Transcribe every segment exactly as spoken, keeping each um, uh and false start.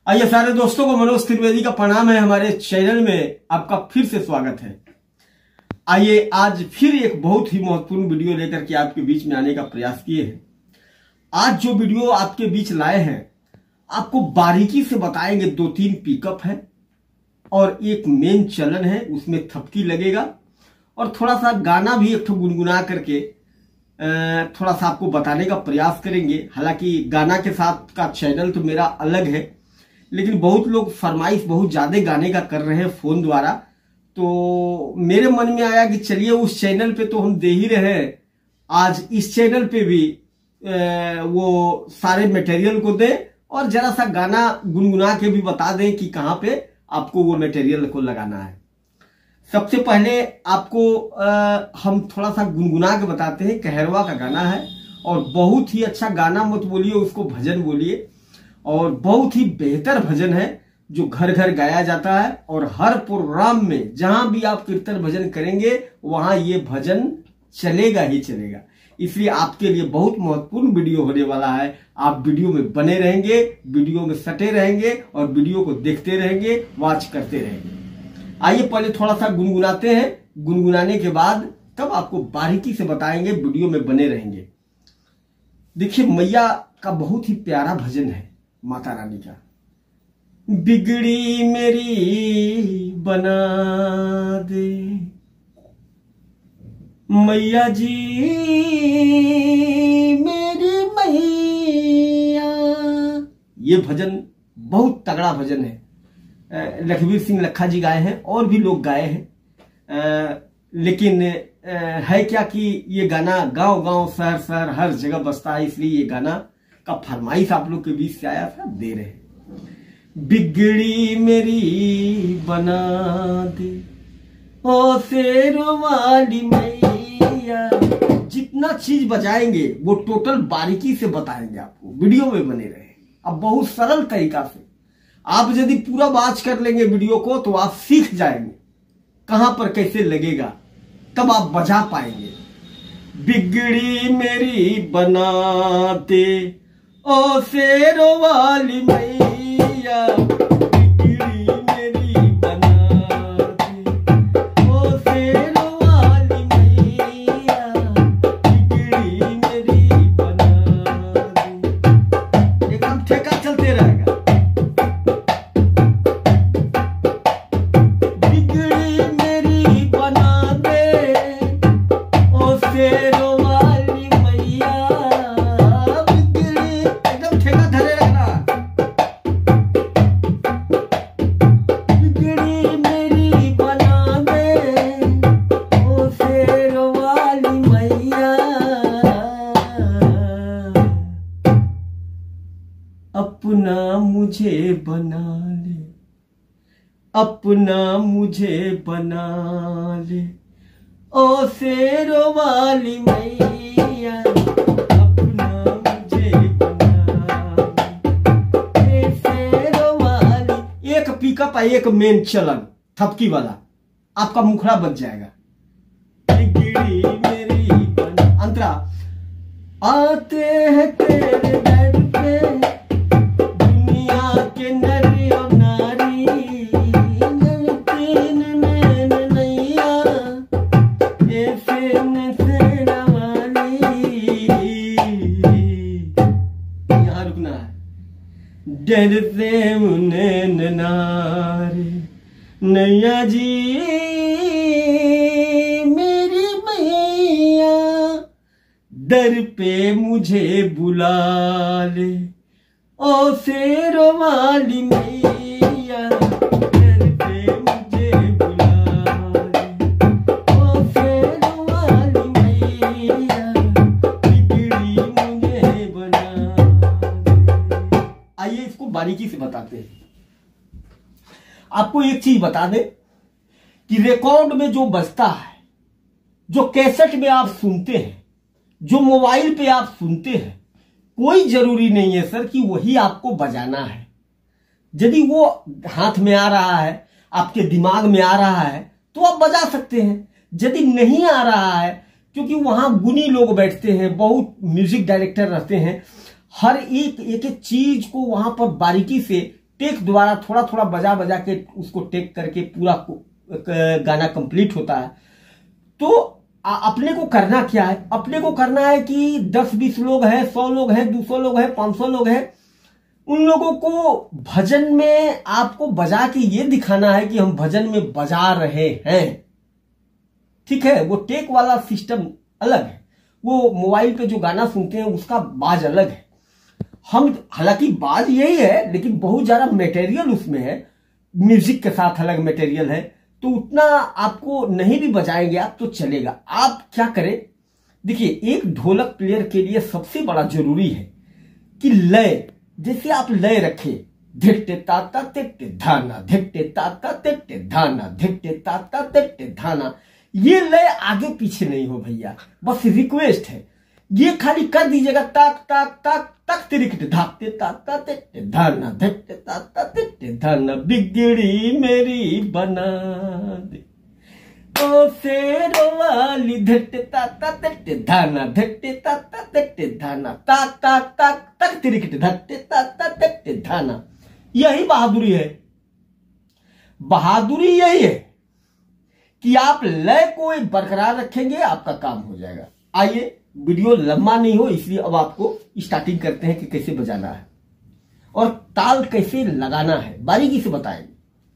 आइए सारे दोस्तों को मनोज त्रिवेदी का प्रणाम है। हमारे चैनल में आपका फिर से स्वागत है। आइए आज फिर एक बहुत ही महत्वपूर्ण वीडियो लेकर के आपके बीच में आने का प्रयास किए हैं। आज जो वीडियो आपके बीच लाए हैं आपको बारीकी से बताएंगे। दो तीन पिकअप है और एक मेन चलन है, उसमें थपकी लगेगा और थोड़ा सा गाना भी एक ठो गुनगुना करके थोड़ा सा आपको बताने का प्रयास करेंगे। हालांकि गाना के साथ का चैनल तो मेरा अलग है, लेकिन बहुत लोग फरमाइश बहुत ज्यादा गाने का कर रहे हैं फोन द्वारा, तो मेरे मन में आया कि चलिए उस चैनल पे तो हम दे ही रहे हैं, आज इस चैनल पे भी वो सारे मटेरियल को दें और जरा सा गाना गुनगुना के भी बता दें कि कहाँ पे आपको वो मटेरियल को लगाना है। सबसे पहले आपको आ, हम थोड़ा सा गुनगुना के बताते हैं। कहरवा का गाना है और बहुत ही अच्छा गाना मत बोलिए, उसको भजन बोलिए, और बहुत ही बेहतर भजन है जो घर घर गाया जाता है और हर प्रोग्राम में जहां भी आप कीर्तन भजन करेंगे वहां ये भजन चलेगा ही चलेगा। इसलिए आपके लिए बहुत महत्वपूर्ण वीडियो होने वाला है। आप वीडियो में बने रहेंगे, वीडियो में सटे रहेंगे और वीडियो को देखते रहेंगे, वॉच करते रहेंगे। आइए पहले थोड़ा सा गुनगुनाते हैं, गुनगुनाने के बाद तब आपको बारीकी से बताएंगे, वीडियो में बने रहेंगे। देखिए मैया का बहुत ही प्यारा भजन है, माता रानी का। बिगड़ी मेरी बना दे मैया जी, मेरी मैया। ये भजन बहुत तगड़ा भजन है। लखबीर सिंह लखा जी गाए हैं और भी लोग गाए हैं, लेकिन है क्या कि ये गाना गांव गांव शहर शहर हर जगह बसता है, इसलिए ये गाना का फरमाइश आप लोग के बीच से आया था, दे रहे हैं। बिगड़ी मेरी बना दे ओ शेरों वाली मैया। जितना चीज बजाएंगे वो टोटल बारीकी से बताएंगे आपको, वीडियो में बने रहे। अब बहुत सरल तरीका से आप यदि पूरा वॉच कर लेंगे वीडियो को तो आप सीख जाएंगे कहां पर कैसे लगेगा, तब आप बजा पाएंगे। बिगड़ी मेरी बना दे ओ शेरों वाली मैया, बिगड़ी मेरी बना दे ओ शेरों वाली मैया, बिगड़ी मेरी बना दे। एकदम ठेका चलते रहेगा। बिगड़ी मेरी बना दे ओ शेरों वाली मैया, अपना मुझे बना ले, अपना मुझे बना ले ओ शेरों वाली मैया, अपना मुझे बना ले शेरों वाली। एक पिकअप है, एक मेन चलन थपकी वाला, आपका मुखड़ा बच जाएगा। बिगड़ी मेरी बना, अंतरा आते हैं तेरे दर पे डरते मुने नारे नैया जी, मेरी मैया दर पे मुझे बुला ले ओ शेरों वाली मैया, दर पे मुझे बुला ले ओ शेरों वाली मैया, बिगड़ी मुझे बना दे। आइए इसको बारीकी से बताते हैं। आपको एक चीज बता दें कि रिकॉर्ड में जो बजता है, जो कैसेट में आप सुनते हैं, जो मोबाइल पे आप सुनते हैं, कोई जरूरी नहीं है सर कि वही आपको बजाना है। यदि वो हाथ में आ रहा है, आपके दिमाग में आ रहा है तो आप बजा सकते हैं। यदि नहीं आ रहा है, क्योंकि वहां गुणी लोग बैठते हैं, बहुत म्यूजिक डायरेक्टर रहते हैं, हर एक एक एक चीज को वहां पर बारीकी से टेक द्वारा थोड़ा थोड़ा बजा बजा के उसको टेक करके पूरा गाना कंप्लीट होता है। तो अपने को करना क्या है, अपने को करना है कि दस बीस लोग हैं, सौ लोग हैं, दो सौ लोग हैं, पांच सौ लोग हैं, उन लोगों को भजन में आपको बजा के ये दिखाना है कि हम भजन में बजा रहे हैं। ठीक है, वो टेक वाला सिस्टम अलग है, वो मोबाइल पे जो गाना सुनते हैं उसका बाज अलग है। हम हालांकि बाज यही है लेकिन बहुत ज्यादा मटेरियल उसमें है, म्यूजिक के साथ अलग मटेरियल है, तो उतना आपको नहीं भी बजाएंगे आप तो चलेगा। आप क्या करें, देखिए एक ढोलक प्लेयर के लिए सबसे बड़ा जरूरी है कि लय, जैसे आप लय रखे धिट्टे ताता तिट्टे धाना, धिट्टे ताता तिट्टे धाना, धिट्टे ताता तिट्टे धाना, ये लय आगे पीछे नहीं हो भैया, बस रिक्वेस्ट है, ये खाली कर दीजिएगा ताक ताक ताक तक तिरिकट धाकते ताता तिट्टे धाना, धिट्टे ताता तिट्टे धाना, बिगड़ी मेरी बना दे ओ शेरो वाली, धिट्टे ताता तिट्टे धाना, धिट्टे ताता तिट्टे धाना, ताक ताक ताक तक तिरिकट धट्टे ताता तिट्टे धाना। यही बहादुरी है, बहादुरी यही है कि आप लय को बरकरार रखेंगे, आपका काम हो जाएगा। आइए, वीडियो लंबा नहीं हो इसलिए अब आपको स्टार्टिंग करते हैं कि कैसे बजाना है और ताल कैसे लगाना है, बारीकी से बताएंगे।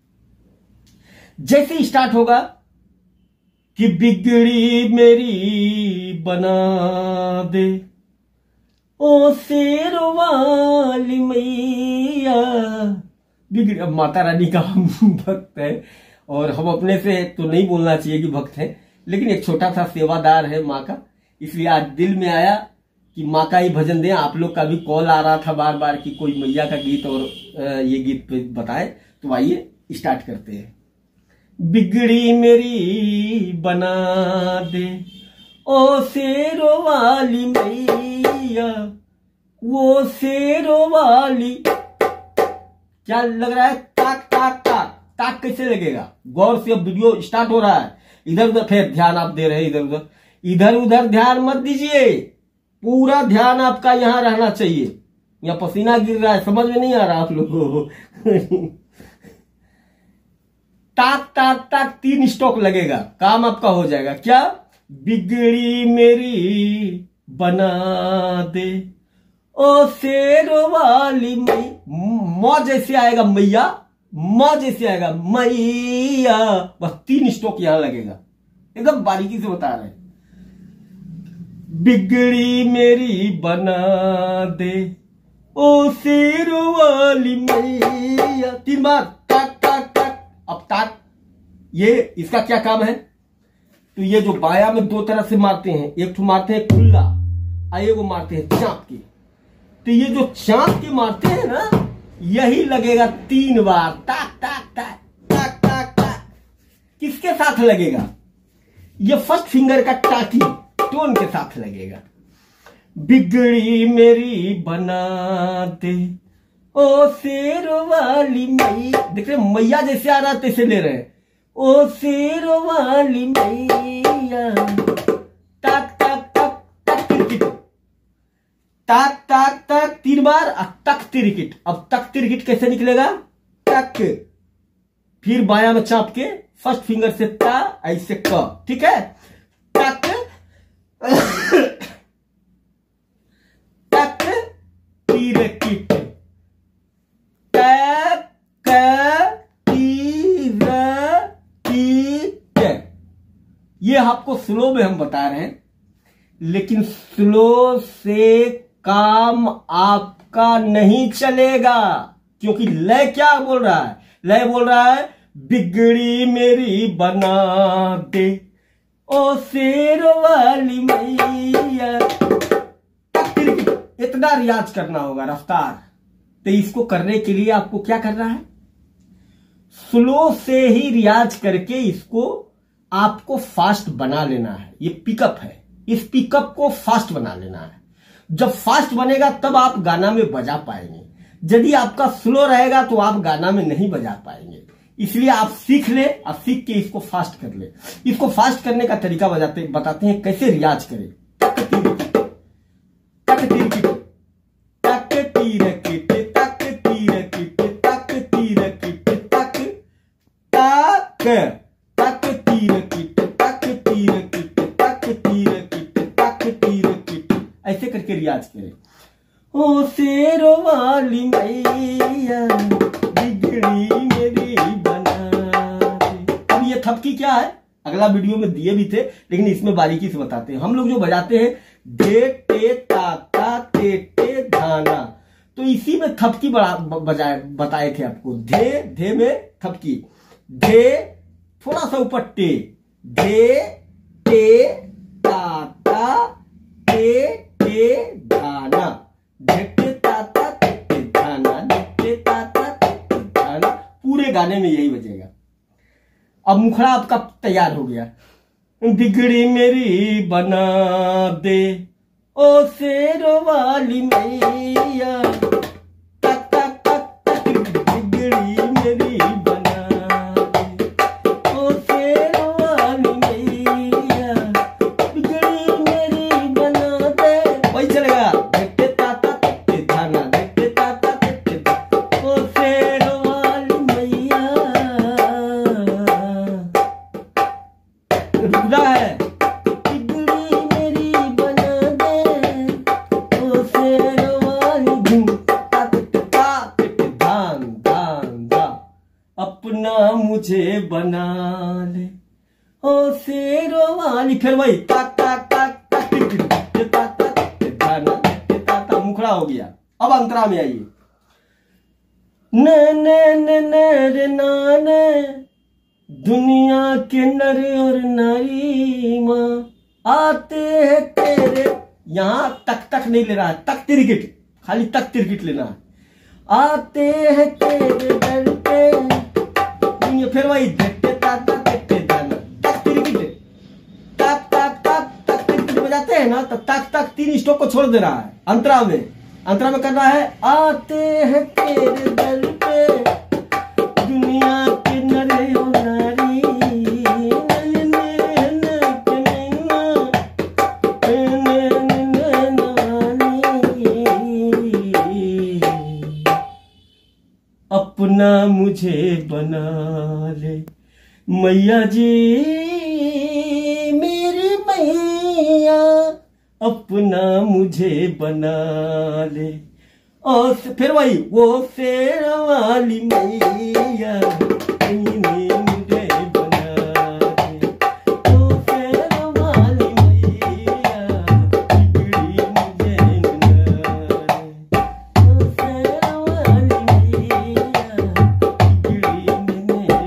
जैसे स्टार्ट होगा कि बिगड़ी मेरी बना दे ओ शेरो वाली मैया, बिगड़ी, अब माता रानी का हम भक्त है और हम अपने से तो नहीं बोलना चाहिए कि भक्त है, लेकिन एक छोटा सा सेवादार है माँ का, इसलिए आज दिल में आया कि माँ का ही भजन दें। आप लोग का भी कॉल आ रहा था बार बार कि कोई मैया का गीत और ये गीत पे बताए, तो आइए स्टार्ट करते हैं। बिगड़ी मेरी बना दे ओ शेरो वाली मैया, वो शेरो वाली, क्या लग रहा है, ताक ताक ताक ताक कैसे लगेगा, गौर से अब वीडियो स्टार्ट हो रहा है। इधर उधर फिर ध्यान आप दे रहे हैं, इधर उधर इधर उधर ध्यान मत दीजिए, पूरा ध्यान आपका यहां रहना चाहिए। या पसीना गिर रहा है, समझ में नहीं आ रहा आप लोगों को। ताक ताक ताक तीन स्टॉक लगेगा, काम आपका हो जाएगा। क्या, बिगड़ी मेरी बना दे ओ शेरो वाली मई, मौ जैसे आएगा मैया, मौ जैसे आएगा मैया, बस तीन स्टॉक यहां लगेगा, एकदम बारीकी से बता रहे हैं। बिगड़ी मेरी बना दे ओ शेरो वाली मैया, तीन बार ताक ताक ताक। अब ताक, ये इसका क्या काम है, तो ये जो बाया में दो तरह से मारते हैं, एक तो मारते हैं खुला और एक मारते हैं चाप के, तो ये जो चाप के मारते हैं ना, यही लगेगा तीन बार, ताक ताक ताक ताक ताक ताक। किसके साथ लगेगा, ये फर्स्ट फिंगर का टाकी टोन के साथ लगेगा। बिगड़ी मेरी बना दे ओ शेरो वाली मैया, देख रहे मैया जैसे आ रहा है तैसे ले रहे हैं, ओ शेरो वाली मैया, ताक ताक ताक तक तिरकिट, ताक ताक ताक तीन बार, तक तिरकिट। अब तक तिरकिट कैसे निकलेगा, तक, फिर बाया में चाप के फर्स्ट फिंगर से ता, ऐसे क, ठीक है, तक तक तिरकिट, तक तिरकिट। ये आपको स्लो में हम बता रहे हैं, लेकिन स्लो से काम आपका नहीं चलेगा, क्योंकि लय क्या बोल रहा है, लय बोल रहा है बिगड़ी मेरी बना दे ओ शेरो वाली मैया। इतना रियाज करना होगा रफ्तार, तो इसको करने के लिए आपको क्या करना है, स्लो से ही रियाज करके इसको आपको फास्ट बना लेना है। ये पिकअप है, इस पिकअप को फास्ट बना लेना है। जब फास्ट बनेगा तब आप गाना में बजा पाएंगे, यदि आपका स्लो रहेगा तो आप गाना में नहीं बजा पाएंगे। इसलिए आप सीख ले, आप सीख के इसको फास्ट कर ले। इसको फास्ट करने का तरीका बताते बताते हैं कैसे रियाज करें। तक तिरकिट, तक तिरकिट, तक तिरकिट, तक तिरकिट, तक रियाज करें। ओ शेरों वाली मैया बिगड़ी मेरी बना दे। अब ये थपकी क्या है, अगला वीडियो में दिए भी थे, लेकिन इसमें बारीकी से बताते हैं। हम लोग जो बजाते हैं धे टे ता ता ते टे धाना, तो इसी में थपकी बड़ा बजाए बताए थे आपको। धे धे में थपकी, धे थोड़ा सा ऊपर टे, धे टे ता ता ते टे धाना, ढे ता ता ते धाना, ढे ता ता ते धाना। पूरे गाने में यही बजेगा। अब मुखड़ा आपका तैयार हो गया। बिगड़ी मेरी बना दे ओ शेरों वाली मैया, तक तक तक तक बिगड़ी मेरी बना दे ओ शेरों वाली मैया, बिगड़ी मेरी बना दे। वही चलेगा, देखते ताता देखते धाना, देखते ताता देखते ओ शेरों वाली मैया। रुकना है, बिगड़ी मेरी बना दे ओ शेरों वाली धूम धान धान धा, अपना मुझे बना ले ओ शेरों वाली। फिर वही ताक ताक ताक ताक धाना ताता, मुखड़ा हो गया। अब अंतरा में आइए। न न न न रे नाने दुनिया के नर और नारी माँ आते हैं तेरे, यहां तक तक नहीं लेना है, तक तिरकिट, खाली तक तिरकिट लेना है। आते हैं तेरे दर पे दुनिया, फिर वही देखते ताता देखते दाना, तक तिरकिट, तक तक तक तक तिरकिट बजाते हैं ना, तो तक तक तीन स्टोक को छोड़ दे रहा है। अंतरा में अंतरा में करना है, आते हैं तेरे दर पे दुनिया के नर और नारी, अपना मुझे बना ले मैया जी मेरी मैया, अपना मुझे बना ले। और फिर वही वो शेरों वाली मैया मुझे बना दे ओ शेरों वाली मैया, बिगड़ी मुझे बना दे ओ शेरों वाली मैया, बिगड़ी मुझे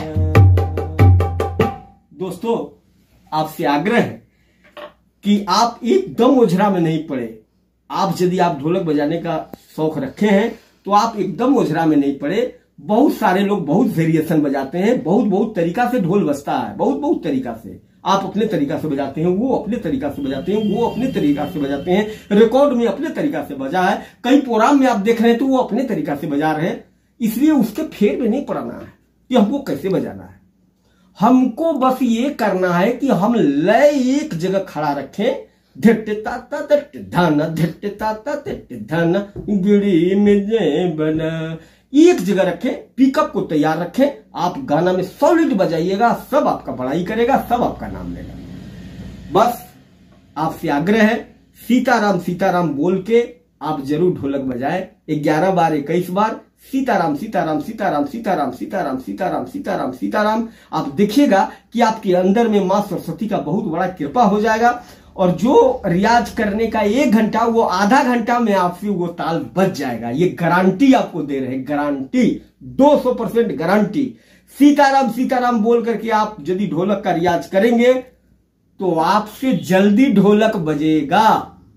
बना। दोस्तों, आपसे आग्रह है कि आप एकदम ओझरा में नहीं पड़े। आप यदि आप ढोलक बजाने का शौक रखे हैं तो आप एकदम ओझरा में नहीं पड़े। बहुत सारे लोग बहुत वेरिएशन बजाते हैं, बहुत बहुत तरीका से ढोल बजता है, बहुत बहुत तरीका से। आप अपने तरीका से बजाते हैं, वो अपने तरीका से बजाते हैं, वो अपने तरीका से बजाते हैं। रिकॉर्ड में अपने तरीका से बजा है, कई प्रोग्राम में आप देख रहे हैं तो वो अपने तरीका से बजा रहे हैं। इसलिए उसके फेर में नहीं पड़ना है कि हमको कैसे बजाना है। हमको बस ये करना है कि हम लय एक जगह खड़ा रखें, धट्टे ताता धट्टे धाना, धट्टे ताता धट्टे धाना, गिड़ी में बना, एक जगह रखें, पिकअप को तैयार रखें। आप गाना में सॉलिड बजाइएगा, सब आपका बड़ाई करेगा, सब आपका नाम लेगा। बस आपसे आग्रह है, सीताराम सीताराम बोल के आप जरूर ढोलक बजाएं। ग्यारह बार इक्कीस बार सीताराम सीताराम सीताराम सीताराम सीताराम सीताराम सीताराम सीताराम। आप देखिएगा कि आपके अंदर में मां सरस्वती का बहुत बड़ा कृपा हो जाएगा। और जो रियाज करने का एक घंटा, वो आधा घंटा में आपसे वो ताल बच जाएगा। ये गारंटी आपको दे रहे हैं, गारंटी, दो सौ परसेंट गारंटी। सीताराम सीताराम बोल करके आप यदि ढोलक का रियाज करेंगे तो आपसे जल्दी ढोलक बजेगा।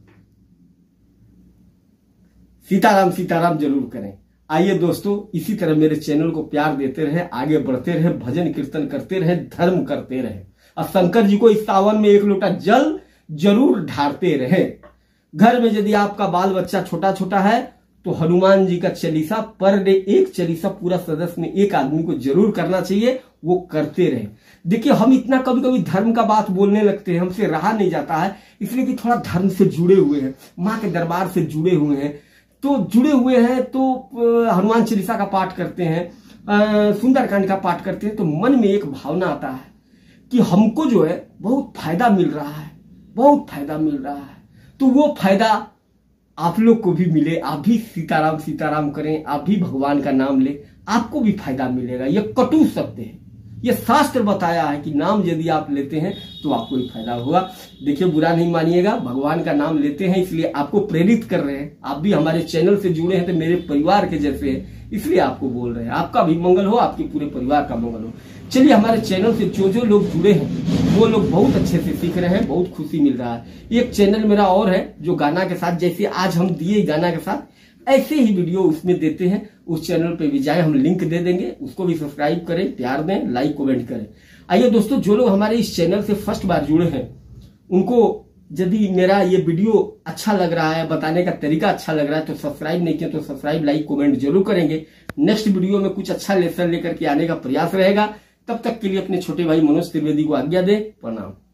सीताराम सीताराम जरूर करें। आइए दोस्तों, इसी तरह मेरे चैनल को प्यार देते रहे, आगे बढ़ते रहे, भजन कीर्तन करते रहे, धर्म करते रहे, और शंकर जी को इस सावन में एक लोटा जल जरूर ढारते रहे। घर में यदि आपका बाल बच्चा छोटा छोटा है तो हनुमान जी का चालीसा पर डे, एक चालीसा पूरा सदस्य में एक आदमी को जरूर करना चाहिए, वो करते रहे। देखिए, हम इतना कभी कभी धर्म का बात बोलने लगते हैं, हमसे रहा नहीं जाता है, इसलिए कि थोड़ा धर्म से जुड़े हुए हैं, माँ के दरबार से जुड़े हुए हैं, तो जुड़े हुए हैं तो हनुमान चालीसा का पाठ करते हैं, सुंदरकांड का पाठ करते हैं, तो मन में एक भावना आता है कि हमको जो है बहुत फायदा मिल रहा है, बहुत फायदा मिल रहा है। तो वो फायदा आप लोग को भी मिले, आप भी सीताराम सीताराम करें, आप भी भगवान का नाम ले, आपको भी फायदा मिलेगा। यह कटु सत्य है, यह शास्त्र बताया है कि नाम यदि आप लेते हैं तो आपको ही फायदा होगा। देखिए, बुरा नहीं मानिएगा, भगवान का नाम लेते हैं इसलिए आपको प्रेरित कर रहे हैं। आप भी हमारे चैनल से जुड़े हैं तो मेरे परिवार के जैसे हैं, इसलिए आपको बोल रहे हैं। आपका भी मंगल हो, आपके पूरे परिवार का मंगल हो। चलिए, हमारे चैनल से जो जो लोग जुड़े हैं वो लोग बहुत अच्छे से सीख रहे हैं, बहुत खुशी मिल रहा है। एक चैनल मेरा और है जो गाना के साथ, जैसे आज हम दिए गाना के साथ, ऐसे ही वीडियो उसमें देते हैं। उस चैनल पे भी जाए, हम लिंक दे देंगे, उसको भी सब्सक्राइब करें, प्यार दें, लाइक कमेंट करें। आइए दोस्तों, जो लोग हमारे इस चैनल से फर्स्ट बार जुड़े हैं उनको यदि मेरा ये वीडियो अच्छा लग रहा है, बताने का तरीका अच्छा लग रहा है तो सब्सक्राइब नहीं किया तो सब्सक्राइब, लाइक कमेंट जरूर करेंगे। नेक्स्ट वीडियो में कुछ अच्छा लेसन लेकर के आने का प्रयास रहेगा। तब तक के लिए अपने छोटे भाई मनोज त्रिवेदी को आज्ञा दें। प्रणाम।